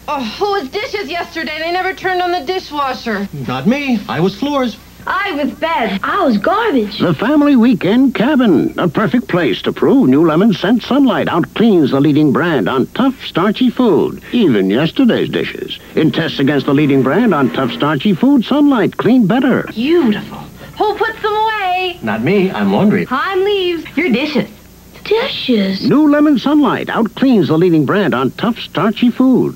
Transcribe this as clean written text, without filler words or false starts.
Oh, who was dishes yesterday? They never turned on the dishwasher. Not me. I was floors. I was bed. I was garbage. The family weekend cabin. A perfect place to prove new lemon scent Sunlight outcleans the leading brand on tough, starchy food. Even yesterday's dishes. In tests against the leading brand on tough, starchy food, Sunlight cleaned better. Beautiful. Who puts them away? Not me. I'm laundry. I'm leaves. Your dishes. Dishes. New lemon Sunlight outcleans the leading brand on tough, starchy food.